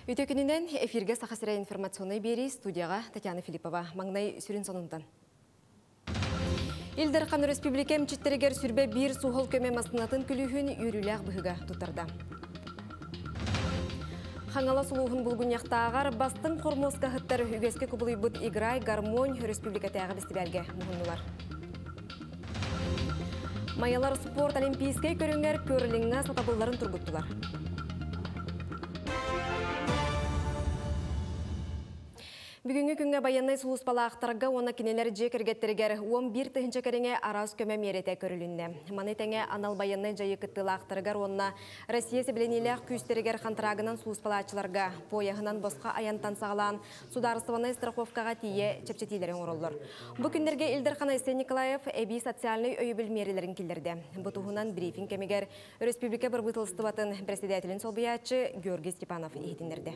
Үтөкүнүнен эфирге сахасыра информационный бери студияға Татьяна Филиппова. Маңнай сүрін сонундан. Илдер Қан Республика эмчиттерегер сүрбе бир суғыл көме масынатын күліхін үйріләғ бұғыға тұтарда. Хаңала сұлуғын бұлғын яқтағар бастың қормоска ғыттар үгеске күбілі бұд играй гармонь республика тәғі бістібәрге мұғынылар. Майалар спорт олимпийскай көріңер көріліңі сатабылларын тұрғыттылар. Бүгінгі күнге баяннай сұлыс балақтарға оны кенелер жекергеттерігер 11 тұхынча кәріңе арас көмі мерете көрілінне. Маны тәңе анал баяннай жайы күттілақтырығар онына Россия себеленелер күстерігер қантырағынан сұлыс балақчыларға пояғынан босқа аянтан сағалан сударыстыванай страховкаға тие чепчетилерін орылыр. Бұл күндерге Илдар Қанайсен Николаев әбей социальный өйі білмерелерін келдерді. Бұтығынан брифинг кемегер Республика бір бұтылыстыватын председателін солбиячы Георгий Степанов ехетіндерді.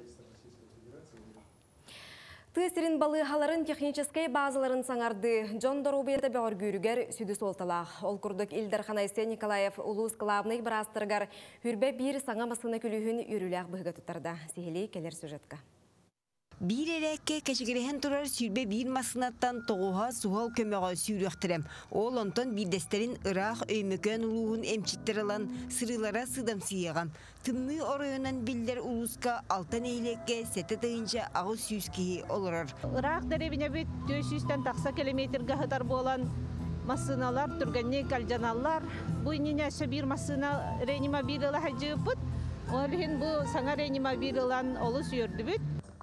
Тысырын балығаларын техническай базаларын саңарды. Джон Доробиеті бәғыр гүйрігер сүді солталақ. Ол күрдік Илдар Қанайсен Николаев улус клавный бірастырғар үрбе бір саңа масына күлігін үріләқ бұғыға тұттарда. Сехелей келер сюжетка. Bir erekke keçigirehen turar sürbe bir masınattan toğuha suhal kömeğe sürüktürem. Ol ondan bir desterin ıraq öymöken uluğun emçitler alan sırılara sıdam sıyağam. Tımnı orayınan biller uluska altan eylekke sete dayınca ağız süzkihi olurar. Iraq derebine bir 400'ten taksa kilometre gahıtar bolan masınalar, türgenli kalcanallar. Bu inine bir masına reanimabil hacı put. Olhin bu sana reanimabil olan olus yördübüt.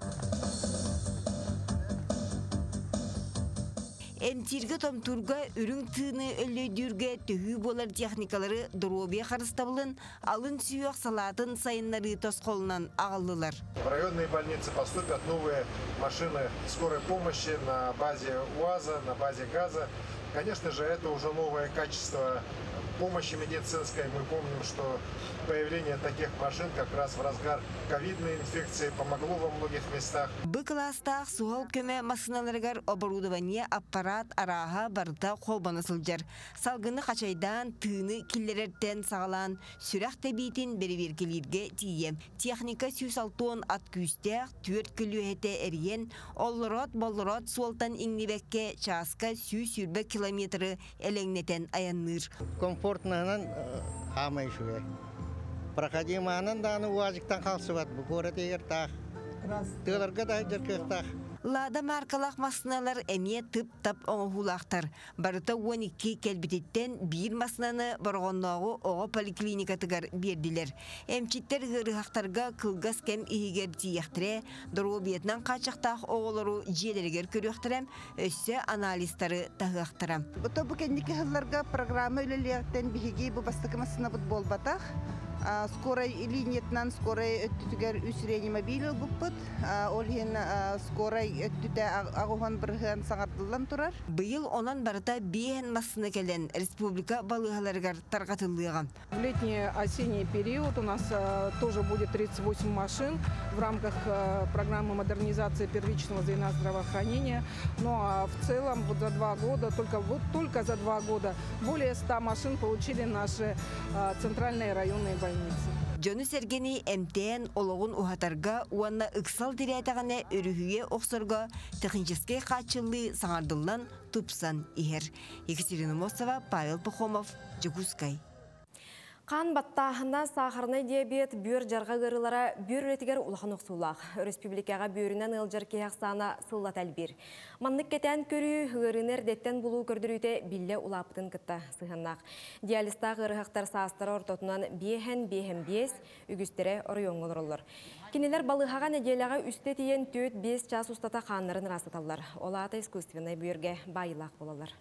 Emtirge tomturga ürün tığını öllöydürge tühü bolar texnikaları Doробия харыстабылын алын сүйек салатын сайынлары тосқолынан ағылылар. В районные больницы поступят новые машины скорой помощи на базе УАЗа, на базе ГАЗа. Конечно же, это уже новое качество помощи медицинской. Мы помним, что появление таких машин как раз в разгар ковидной инфекции помогло во многих местах. Бұл кластақ суғал көме масыналарығар оборудование аппарат араға барда қолбаны сылжар. Салғыны қачайдан тыны киллерерден сағалан сүрақ тәбейтін берекелерге тием. Техника сүйсалтуын ат күстәқ түрт күлуәте әрген олырот болырот суалтан иңнебекке часка сүй-сүрбе километрі әлеңнетен аянныр. Комфортнанан амайшуе. Проходиманан даны уазиктан қалсыват. Бұл көрет егер тақ. Тыларға да жүркіқтақ. Лада маркалақ масыналар әме тып-тап оңғылақтар. Барыта 12 кәлбететтен бір масынаны барғаннағы оғы поликлиникатығар берділер. Әмчиттер ғырғақтарға қылғас кәм егер тияқтыре, Доробиетнан қачақтақ оғылару желергер көріқтірем, өсі аналистары тағықтырам. Бұта бұл кәндекі ғылларға программа өлелерден бігі бұл бастықы масына бұд бол батақ. Скорой линиятнан скорой өттүтүгер үс реанимобиль буппут. Олхин скорой өттүтэ агухан бирген саңардылан турар. Быйыл онан барыта бейен масына келен республика балыгаларыгар тарқатылыгам. В летний-осенний период у нас тоже будет 38 машин в рамках программы модернизации первичного звена здравоохранения. Ну а в целом вот за 2 года, только за 2 года более 100 машин получили наши центральные районные больницы. Жону Сергени МТН ологун ухатарга уанна ыксал дирятаганы өрүхүе оксорго технический качылы саңардылан тупсан ихер. Екатерина Мосова, Павел Пахомов, Жигускай. Қан баттағына сахарный диабет бүйір жарға ғырылара бүйір ретігер ұлған оқсулақ. Республикаға бүйірінен ұлжар кейақсана сыллат әлбір. Маннық кетен көрі ғырынер деттен бұлу көрдіруіте білі ұлапытын кітті сығыннақ. Диалиста ғырығақтар састары ортотынан бейхен-бейхен-бес үгістері орыйон олырылыр. Кенелер балығаға неделяға үсті тиен 4-5 час ұстата қанырын расыталар. Ола ата искусственный бүйірге байылақ болалар.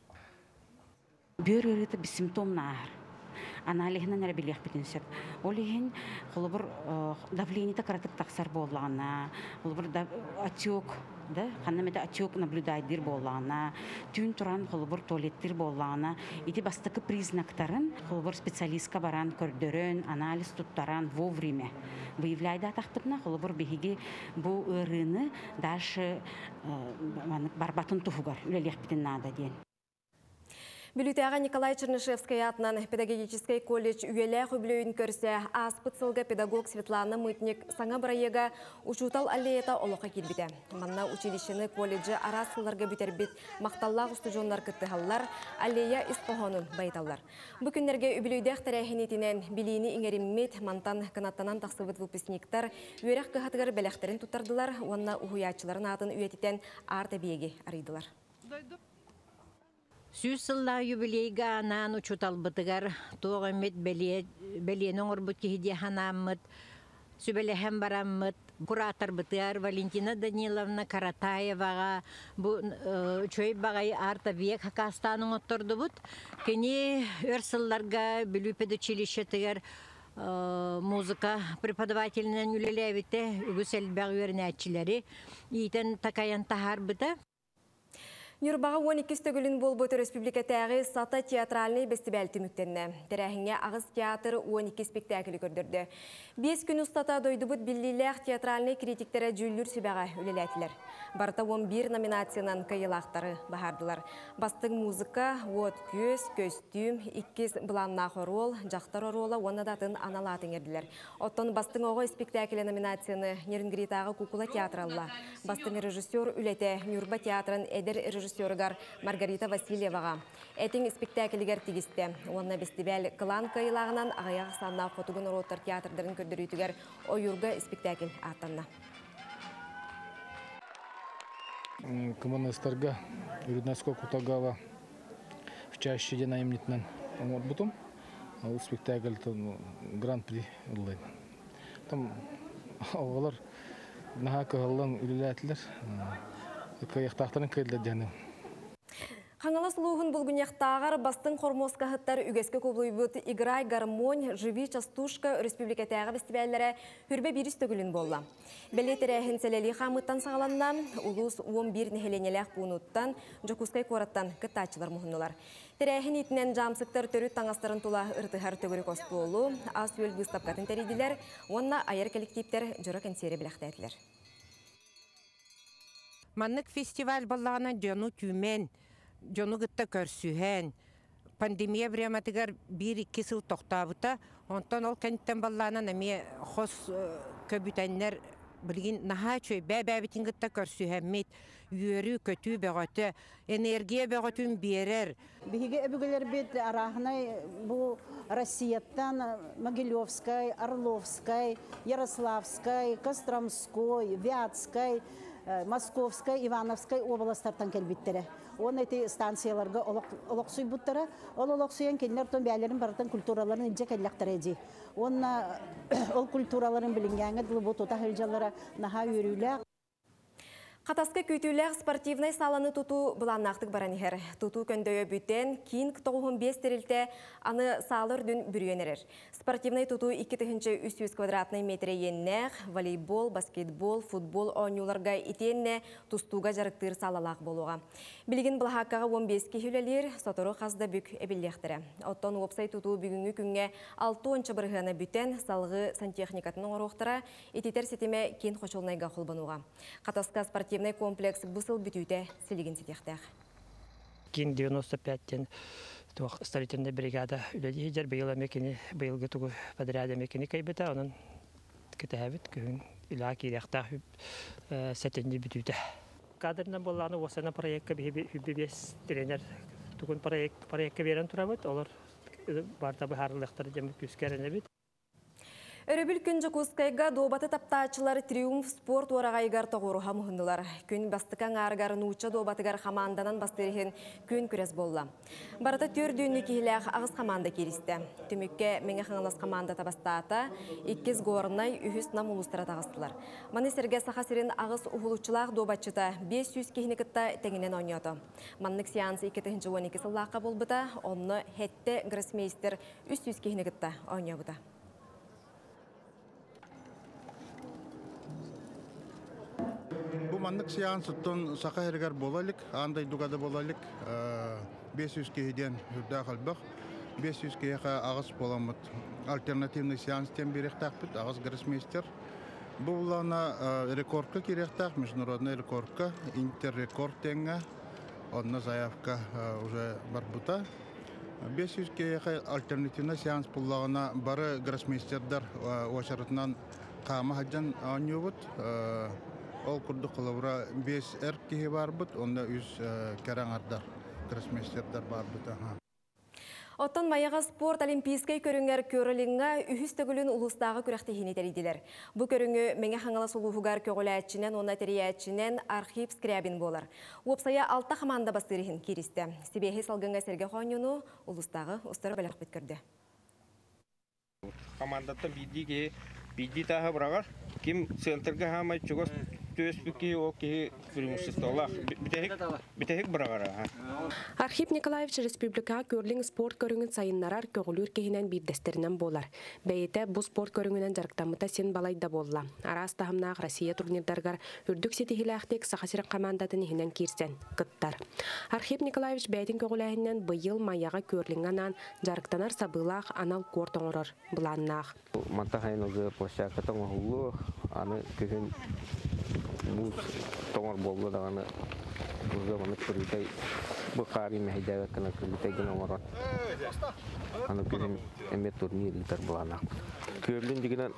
Бүйір ғырыты бір симптомна ағыр. Аналихынан әрбелех бітінсет. Олеген қолыбыр давлениеті қаратып тақсар болағына, қолыбыр отек, қаннаметі отек наблюдайдыр болағына, түн тұран қолыбыр туалеттер болағына, еті бастықы признактарын қолыбыр специалистка баран көрдерін, анализ тұттаран вовреме. Выявляйда атақпытына қолыбыр бейге бұл ұрыны дальше барбатын тұфуғар, үлелех бітін нада ден. Бүлітаға Николай Чернышевская атынан педагогический колледж үйелі хүблөйін көрсе, аспыт сылғы педагог Светлана Мытник саңа бірайеға учутал аллеята олыққа келбіді. Манна училищені колледжі арасыларға бүтербет мақталлақ ұстыжонлар күттіғалар, аллея испохонын байталар. Бүкіндерге үбілүйдек тәрәхінетінен білейіні иңериммет мантан канаттанан тақсыбыт выпускниктар үйерек қығатығыр бәләқтерін тұттардылар, онна ұхуячыларын атын үйетітен арта бейге арыдылар. Сүз сылла юбилейга анан учутал бытыгар тоғамет беленің орбут кехиде ханаммыт, сүбелехем бараммыт, куратор бытыгар Валентина Даниловна Каратаеваға бу чөй бағай арта век хакастаның отторды бұд. Кені өр сылларга бүлі педучилище тыгар музыка преподавательнен үлелебітті үгіс әлбәғ өрнәтчілері итен такаян тахар бұды. Нюрбаға 12 стөгілін болботы республика тәғі сата театральный бестібәл түміктенне. Тәрәхіңе ағыз театр 12 спектаклі көрдірді. 5 күн ұстата дойды бұд біллиләқ театральный критиктері жүллүр сүбәға үлеләтілер. Барта 11 номинациянан кайылақтары бағардылар. Бастың музыка, от көз, костюм, 2 бұланнақ орол, жақтар орола онадатын аналатын ерділер. Оттон бастың оғы спектаклі номинацияны Нерингритаға кукула театралла. Бастың режиссер үлеті Нюрба театрын әдір режиссергар Маргарита Васильеваға. Этин спектакльгер тигисте. Онна бестибәл клан кайылағынан ағаяқ санна фотогын ороттар театрдарын көрдірүйтігер ойырға спектакль аттанна. Коммунистарға Юриднаско Кутагава в чаще денаимнитнен бутум. Спектакль гран-при улай. Там олар наха кағалан үліләтілер. Каяқтақтарын кайдылар жәнім. Хаңала сұлуғын бұлгүнияқтағар бастың қормосқа ғыттар үгеске көбілуйбыт играй гармонь, живи частушка республикатағы фестиваллары хүрбе біріс төгілін болла. Бәле тәрәхін сәлелі қамыттан сағаланна, ұлыс 11 нәхеленеләқ бұнуттан, жокускай қораттан кыттачылар мұхынылар. Тәрәхін итінен жамсықтар төрі таңастарын тұла ұртығар төгірі қосты олу, ас өл бұстапқатын тәрейділер, онна айыр коллективтер жұры консері біліқтәділер. Маннык фестиваль баллағына жону түймен, жону гытта көрсүһен. Пандемия врематыгар 1-2 сыл тоқтабыта, онтан ол кәнттен баллағына нәме қос көбітәнлер білген наха чөй бәбәбітін гытта көрсүһәммет, үйері көтүү бәғаты, энергия бәғатын берер. Биһиге өбүгелер бит арахнай бу Россияттан Могилевскай, Орловскай, Ярославскай, Костромской, Вятскай, Московскай, Ивановскай областардан келбиттері. Он эти станцияларға олықсуй бұттары, ол олықсуян келінер тон бәлерін барытын культураларын инже келлектері еді. Ол культураларын білінгенгі дылы бұтута хылжалары наха үйрілі. Қатасқа көйтілер спортивный саланы тұту бұланнақтық баранығыр. Тұту көндөйі бүтен, кейін 95 терілті аны салыр дүн бүрюенерер. Спортивный тұту 2-300 квадратный метре еннәқ, волейбол, баскетбол, футбол ойнуларға итенне тұстуға жарықтыр салалақ болуға. Білген бұлаққаға 15 кехілелер сотыры қазда бүк әбіллектірі. Оттон уопсай тұту бүгінгі күнге 6 бірғаны бүтен салғы сантехникатының орықтыра ететер сетеме кен қошылнайға қолбануға. Қатасқа спортивный комплекс бұсыл бүтуйте селеген сетектәқ. Кен 95-тен строительный бригада үледі ежер бұйыл әмекені, бұйылғы тұғы подряд әмекені кайбіта, оның кетәбіт күйін үлі керектақ сәтенде бүтуйте. Кадрынан болғаны осына проектқа бес тренер тұғын проектқа берен тұрабыд, олар барда бұхарлықтары жемі күскәріне бит. Өрөбіл күн Жокускайга добаты таптаачылар Триумф спорт орағайгар тоғыруға мұхындылар. Күн бастықаң арғар нұча добатыгар қаманданан бастырығын күн күрес болла. Барата төр дүйінні кейләқ ағыз қаманда керісті. Түмікке меңе қаңылас қаманда табастаата, 2 ғорынай үхіс нам ұлыстыра тағыстылар. Маны серге сақасырын ағыз ұғылучылақ добатчыта 500 кейінікітті тәңінен ойнады. Маннық сеансы 2-12 сыллаққа болбыта, онны хетті гроссмейстер 300 кейінікітті ойнабыта. Бу мандык сеанстон сака хергер болалык, андай дугада болалык, 500 кеден үрдә калбак, 500 кега агыс боламыт. Альтернативный сеанс тем беректакпыт, агыс гроссмейстер. Бу улана рекордка керектак, международный рекордка, интеррекорд теңге, онна заявка уже барбута. 500 кейхай альтернативна сеанс пуллагына бары гроссмейстердар очарытынан қама хаджан анюбут. Ол курду кылыбыра 5 кейі бар бұд, онда 100 кәраңардар гроссмейстердар бар бұд. Оттон маяға спорт олимпийскай көріңер көріліңі үхістігілін ұлыстағы күрәқтігіне тәрейділер. Бұ көріңі мәңе қаңала сұлуғығар көгілі әтчінен, оны тәрей әтчінен Архип Скрябин болар. Опсая 6 қаманда бастырығын керісті. Себехе салғыңға Серге Хонюну ұлыстағы ұстары бәліқ біткірді. Командаттан биди тағы бірағар. Кем центрға хамай чугас төспікі оке преимуществолах. Бітехек бірағар. Архип Николаевич Республика көрлің спорт көріңін сайыннарар көгілер кейінен бейдестерінен болар. Бәйеті бұл спорт көріңінен жарықтамыта сен балайда болла. Арас тағымнақ Россия турнирдарғар үрдік сетихіләқтек сақасырын командатын ехінен керсен, қыттар. Архип Николаевич бәйтін көгіләйінен бұйыл маяға көрліңінен жарықтанар сабылақ анал кор тоңырыр бұланнақ. Мантахайнығы площадка тоңырылы, аны күйін мұз тоңыр болы дағаны бұзы ғаны күрітай бұқари мәйдәгі кіні күрітай гіна оран. Аны күйін әмет турнирілдер бұланақ. Көрлін дегінен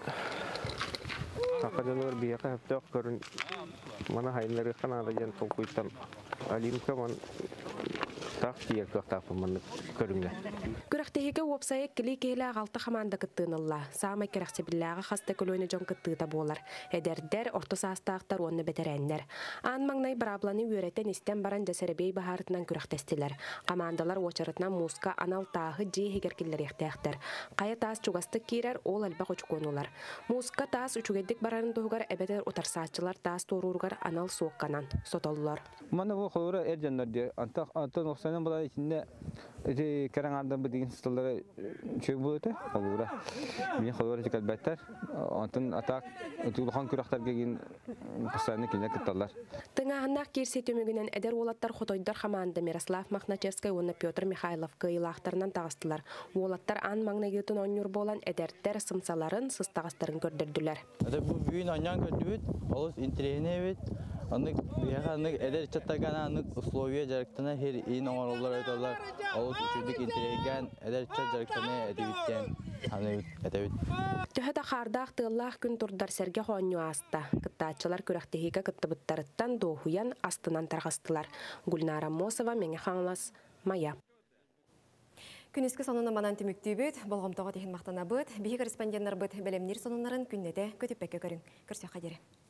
ақаданыр бияқа әптіғ көрін мана хайынлары қанады жан толқуйттан Алимка ман тақ тиер көқтапы маны көрімді. Күрәқтегі опсайы кілі кейлі ағалты қаманда күттіңілла. Саамай керәқсебілләға қаста көлөйні жон күттіғда болар. Әдердер, орты састақтар оны бәтәрәнлер. Ан маңнай брабланы үйреттен істен баран жәсәребей бағарытынан күрәқтестілер. Командалар очарытынан муска анал тағы жей хегеркелер ектәқтір. Қая тас чугасты кейрер ол әлбәқ өчконулар. Муска тас үчугеддік барарын тұғығар әбәдер ұтарсатчылар тас торуырғар анал соққанан сотолулар. Мана бұл қолыры әржанларды. Антын оқсанын бұлай ішінде кәраңардан бұдеген сыстылары чөк болыды. Қолыра. Мен қолыра жекал бәттер. Антын атақ ұтылған күрақтар кеген қыстарыны келіне күтталар. Тыңағынақ керсе төмігінен әдер олаттар қотойдар қаманды Мирослав Махначевскай, оны Петр Михайлов кыйлақтарынан тағыстылар. Олаттар ан маңнагетін онюр болан әдерттер сымсаларын, сыстағыстарын көрдірділер. Бұл бүйін аньян көрдібет, олыс интерегіне бет. Аннык эдер чаттагана аннык условия жарыктана хер ин оңороллар айталар. Олус үчүдүк интереген эдер чат жарыктана эдебиттен аны эдебит. Төһөдө хардах тыллах күн турдар Серге Хоню аста. Кыттаачылар күрәктеһиге кыттыбыттарыттан доохуян астынан таргастылар. Гүлнара Мосова, Меңе Хаңлас, Мая. Күнескі сонына манан түміктүй бүт, болғымтоға теген мақтана бүт, бейі корреспонденттар бүт, бәлемнер сонынларын күннете көтіппәкі көрін. Көрсе қадері.